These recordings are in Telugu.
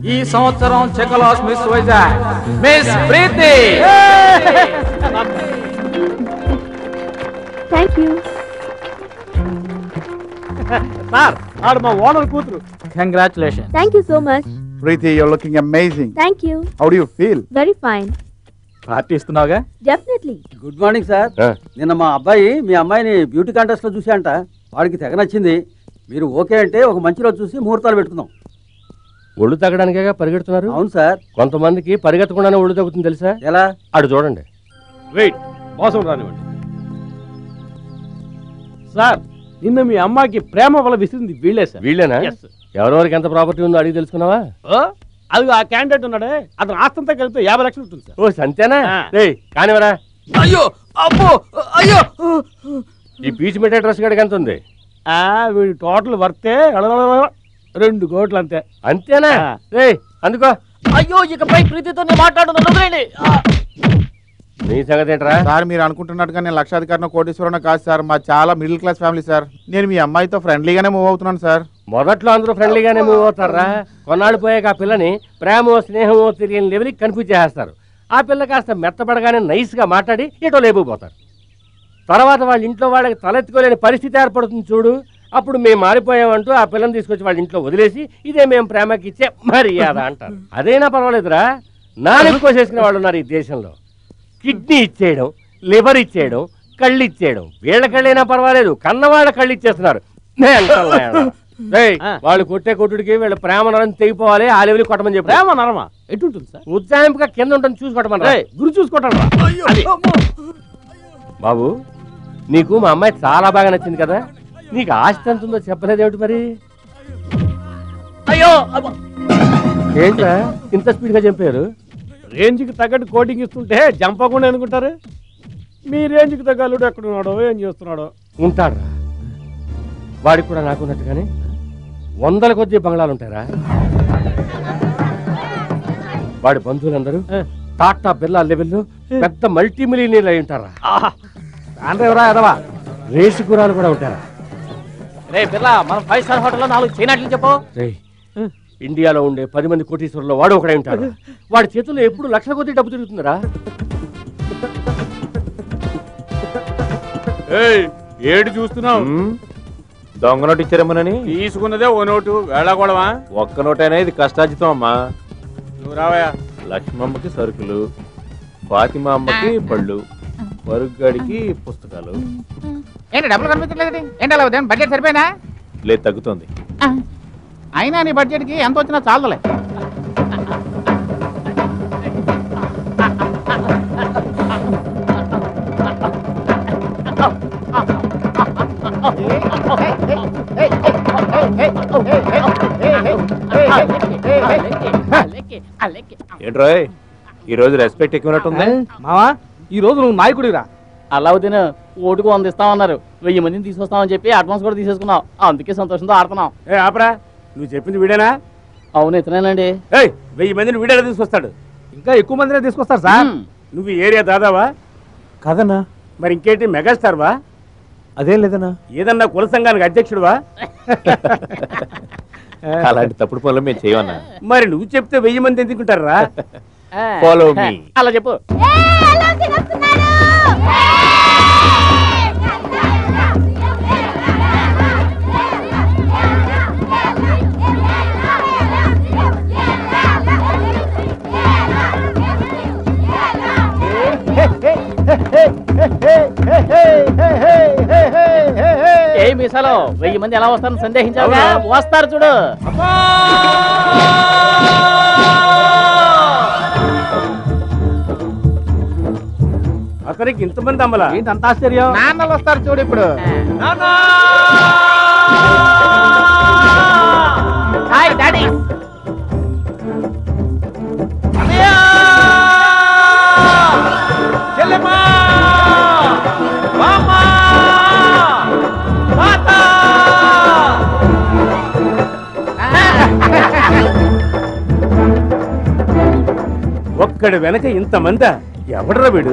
ఈ సంవత్సరం చెకలాస్ miss Vizag miss Preeti. Thank you sir ఆడు మా ఓనర్ కూతురు. Congratulation. Thank you so much. Preeti, you're looking amazing. Thank you. How do you feel? Very fine. Party ఇస్తున్నావుగా? డెఫినెట్లీ. Good morning sir. నిన్న మా అబ్బాయి మీ అమ్మాయిని బ్యూటీ కాంటెస్ట్ లో చూశాంట. వాడికి తెగ నచ్చింది. మీరు ఓకే అంటే ఒక మంచి రోజు చూసి ముహూర్తాలు పెట్టుకుందాం. ఒళ్ళు తగ్గడానికేగా పరిగెడుతున్నారు? అవును సార్. కొంతమందికి పరిగెత్తకుండానే ఒళ్ళు తగ్గుతుంది తెలుసా? ఎలా? అటు చూడండి. వెయిట్, మోసం రానివ్వండి. సార్, నిన్న మీ అమ్మాయికి ప్రేమ వల్ల విసిరింది వీళ్ళే సార్. వీళ్ళేనా? ఎవరెవరికి ఎంత ప్రాపర్టీ ఉందో అడిగి తెలుసుకున్నావా? అది ఆ క్యాండిడేట్ ఉన్నాడే, అతను ఆస్తంతా కలిపితే 50 లక్షలు ఉంటుంది సార్. ఓ సంతేనా? కానివరా. అయ్యో అబ్బో అయ్యో. ఈ పీచు మిఠాయి డ్రెస్ గడికి ఎంత ఉంది? వీడి టోటల్ వర్తే 2 కోట్లు అంతే. అంతేనా? అందుకో. అయ్యో ఇకపై ప్రీతితో మాట్లాడుతున్నాను. నీ సంగతి ఏంట్రా? సార్ మీరు అనుకుంటున్నట్టుగా నేను లక్షాధికారిన కోటీశ్వరుని కాదు సార్. మా చాలా మిడిల్ క్లాస్ ఫ్యామిలీ సార్. నేను మీ అమ్మాయితో ఫ్రెండ్లీగానే మూవ్ అవుతున్నాను సార్. మొదట్లో అందరూ ఫ్రెండ్లీగానే మూవ్ అవుతారా? కొన్నాళ్ళు పోయాక ఆ పిల్లని ప్రేమో స్నేహమో తెలియని లెవెల్కి కన్ఫ్యూజ్ చేస్తారు. ఆ పిల్ల కాస్త మెత్తపడగానే నైస్గా మాట్లాడి ఎటో లేపుపోతారు. తర్వాత వాళ్ళ ఇంట్లో వాళ్ళకి తలెత్తుకోలేని పరిస్థితి ఏర్పడుతుంది చూడు. అప్పుడు మేము మారిపోయామంటూ ఆ పిల్లని తీసుకొచ్చి వాళ్ళ ఇంట్లో వదిలేసి ఇదే మేము ప్రేమకి ఇచ్చే మర్యాద అంటారు. అదైనా పర్వాలేదురా, నాలుగు కోసేసుకునే వాళ్ళు ఉన్నారు ఈ దేశంలో. కిడ్నీ ఇచ్చేయడం, లివర్ ఇచ్చేయడం, కళ్ళు ఇచ్చేయడం. వీళ్ళ కళ్ళైనా పర్వాలేదు, కన్నవాళ్ళ కళ్ళు ఇచ్చేస్తున్నారు. వాళ్ళు కొట్టే కొట్టుడికి వీళ్ళ ప్రేమ నరం తెగిపోవాలి. ఆ లెవెల్ కొట్టమని చెప్పి. ప్రేమ నరమా ఎటుంటుంది సార్? ఉజ్జాయింపుగా కింద ఉంటుంది, చూసుకోవటమని. గురి చూసుకోవటం. బాబు, నీకు మా అమ్మాయి చాలా బాగా నచ్చింది కదా. నీకు ఆస్తి ఎంత ఉందో చెప్పలేదేమిటి మరి? అయ్యో ఏంట్రా ఇంత స్పీడ్ గా చంపారు? రేంజ్కి తగ్గట్టు కోటింగ్ ఇస్తుంటే జంపకుండా ఎందుకుంటారు? మీ రేంజ్కి తగ్గలుడు ఎక్కడున్నాడో ఏం చేస్తున్నాడో. ఉంటాడ్రా, వాడికి కూడా నాకున్నట్టుగానే 100 కొద్ది బంగ్లాలు ఉంటారా? వాడి బంధువులందరూ టాటా బిర్లా లెవెల్లో పెద్ద మల్టీ మిలియనీర్లు అయి ఉంటారా? ఎదవా రేసు గురాలు కూడా ఉంటారా? రే బిర్లా, మనం 5 స్టార్ హోటల్లో 4 చైనాట్లు చెప్పు. ఇండియాలో ఉండే 10 మంది కోటీశ్వరుల్లో వాడు ఒకడే ఉంటాడు. వాడి చేతుల్లో ఎప్పుడు లక్షల కొద్ది డబ్బు తిరుగుతుందిరా. ఏడు చూస్తున్నావు? దొంగ నోటు ఇచ్చారేమోనని. తీసుకున్నదే ఓ నోటు, వేళాకోవడమా? ఒక్క నోటైనా ఇది కష్టార్జితం అమ్మా. నువ్వు రావయా. లక్ష్మమ్మకి సరుకులు, ఫాతిమా అమ్మకి పళ్ళు, మరుగ్గాడికి పుస్తకాలు. ఏంటి డబ్బులు కనిపించలేదు? ఏంటి అలా బడ్జెట్ సరిపోయినా? లేదు, తగ్గుతుంది. అయినా నీ బడ్జెట్ కి ఎంత వచ్చినా చాలదులే. ఏంట్రోయ్, ఈ రోజు రెస్పెక్ట్ ఎక్కువనట్టుంది. మావా, ఈ రోజు నువ్వు నాయకుడిరా. అలావుద్దీన్ ఓటుకు 100 ఇస్తామన్నారు. 1000 మందిని తీసుకొస్తామని చెప్పి అడ్వాన్స్ కూడా తీసేసుకున్నావు. అందుకే సంతోషంతో ఆడుతున్నాం. ఆపరా, నువ్వు చెప్పింది వీడేనా? అవును, ఇతనేనండి. 1000 మందిని వీడేలా తీసుకొస్తాడు? ఇంకా ఎక్కువ మందినే తీసుకొస్తారు సార్. నువ్వు ఏరియా దాదావా? కదన్నా. మరి ఇంకేంటి, మెగాస్టార్వా? అదేం లేదన్నా. ఏదన్నా కుల సంఘానికి అధ్యక్షుడువా? అలాంటి తప్పుడు పనులు మేము చేయమన్నా. మరి నువ్వు చెప్తే 1000 మంది ఎందుకుంటారా? Follow me. అలా చెప్పు. ఏ మీసాలో 1000 మంది ఎలా వస్తారని సందేహించావు? వస్తారు చూడు. అతనికి ఇంతమంది అమ్మలా? ఏంటి అంత ఆశ్చర్యం? నాన్నలు వస్తారు చూడు ఇప్పుడు. Hi daddy. ఒక్కడి వెనక ఇంతమందా? ఎవడరా వీడు?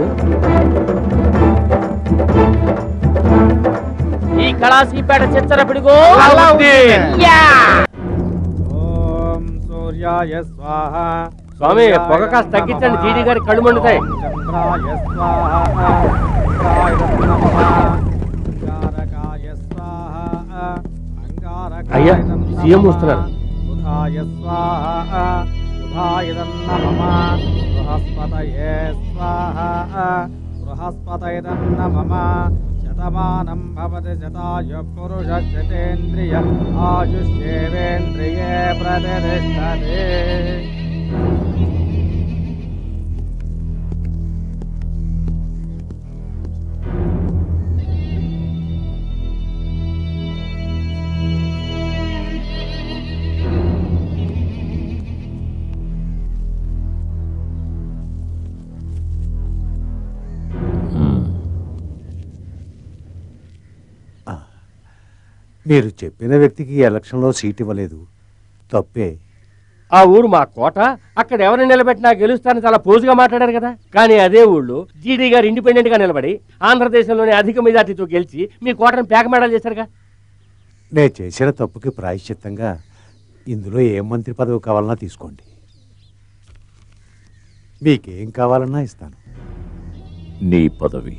ఈ కళాసీపేట చిచ్చర పిడుగు. ఓం సూర్య సూర్యాయ స్వాహ. స్వామి పొగ కాస్త తగ్గించండి, జీడి గారి కళ్ళు మండుతాయి. చంద్రాయ స్వాహ. ఇంద్రాయ నమః. అంగారకాయ స్వాహ. అయ్యా, సీఎం వస్తున్నారు. బుధాయ స్వాహ. బుధాయ నమః. బృహస్పతయే స్వాహ. బృహస్పతయ నమః. శతమానం భవతి శతాయు పురుష శతేంద్రియ ఆయుష్యేవేంద్రియే ప్రతిష్టతే. మీరు చెప్పిన వ్యక్తికి ఎలక్షన్లో సీట్ ఇవ్వలేదు, తప్పే. ఆ ఊరు మా కోట, అక్కడ ఎవరిని నిలబెట్టినా గెలుస్తానని చాలా పోజుగా మాట్లాడారు కదా. కానీ అదే ఊళ్ళో జీడీ గారు ఇండిపెండెంట్ గా నిలబడి ఆంధ్రదేశంలోని అధిక మెజార్టీతో గెలిచి మీ కోటను పేకమేడాలు చేశారుగా. నేను చేసిన తప్పుకి ప్రాయశ్చిత్తంగా ఇందులో ఏ మంత్రి పదవి కావాలన్నా తీసుకోండి, మీకేం కావాలన్నా ఇస్తాను. నీ పదవి.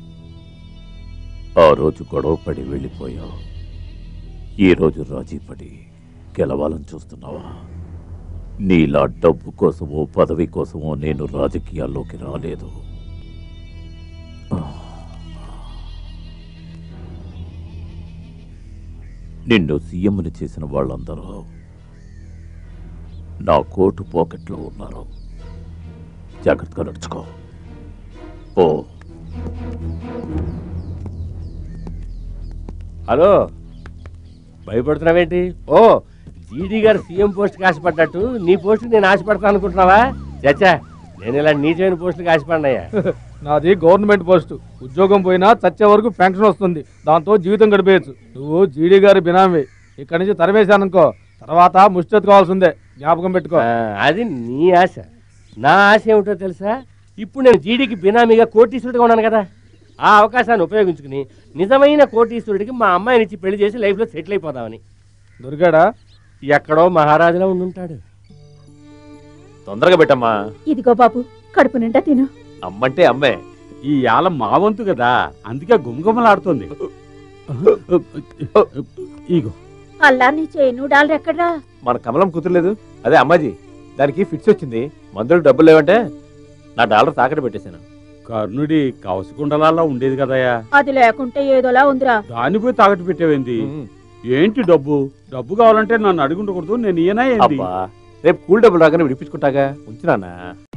ఆ రోజు గొడవపడి వెళ్ళిపోయావు, ఈ రోజు రాజీపడి గెలవాలని చూస్తున్నావా? నీలా డబ్బు కోసమో పదవి కోసమో నేను రాజకీయాల్లోకి రాలేదు. నిన్ను సీఎంని చేసిన వాళ్ళందరూ నా కోటు పాకెట్లో ఉన్నారు. జాగ్రత్తగా నడుచుకో. ఓ హలో, భయపడుతున్నావేంటి? ఓ, జీడీ గారు సీఎం పోస్ట్కి ఆశపడ్డట్టు నీ పోస్ట్కి నేను ఆశపడతాను అనుకుంటున్నావా? చచ్చా, నేను ఇలా నీచమైన పోస్టుకి ఆశపడినాయా? నాది గవర్నమెంట్ పోస్టు. ఉద్యోగం పోయినా చచ్చే వరకు పెన్షన్ వస్తుంది, దాంతో జీవితం గడిపేయచ్చు. నువ్వు జీడీ గారి బినామీ. ఇక్కడి నుంచి తరివేశాననుకో, తర్వాత ముష్టెత్తుకోవాల్సిందే, జ్ఞాపకం పెట్టుకో. అది నీ ఆశ. నా ఆశ ఏమిటో తెలుసా? ఇప్పుడు నేను జీడీకి బినామీగా కోటీశ్వరుడిగా ఉన్నాను కదా, ఆ అవకాశాన్ని ఉపయోగించుకుని నిజమైన కోటీశ్వరుడికి మా అమ్మాయిని ఇచ్చి పెళ్లి చేసి లైఫ్లో సెటిల్ అయిపోదామని. దొరికాడా? ఎక్కడో మహారాజులా ఉండుంటాడు. తొందరగా పెట్టమ్మా. ఇదిగో బాబు, కడుపు నిండా తిను. అమ్మంటే అమ్మే. ఈ యాల మా వంతు కదా, అందుకే గుమగుమలాడుతుంది. ఇగో అల్లా నీ చేను డాలర్ ఎక్కడ్రా? మన కమలం కుదరలేదు, అదే అమ్మాజీ. దానికి ఫిట్స్ వచ్చింది, మందులకు డబ్బులు లేవంటే నా డాలర్ తాకట్టు పెట్టేశాను. కర్ణుడి కవసకుండలాల్లో ఉండేది కదయ్యా, అది లేకుంటే ఏదోలా ఉందిరా. దాన్ని పోయి తాకట్టు పెట్టేవేంది? ఏంటి డబ్బు? డబ్బు కావాలంటే నన్ను అడుగుండకూడదు, నేను ఈయన ఏంది? రేపు కూల్ డబ్బులు రాగానే విడిపించుకుంటాగా, ఉంచురానా?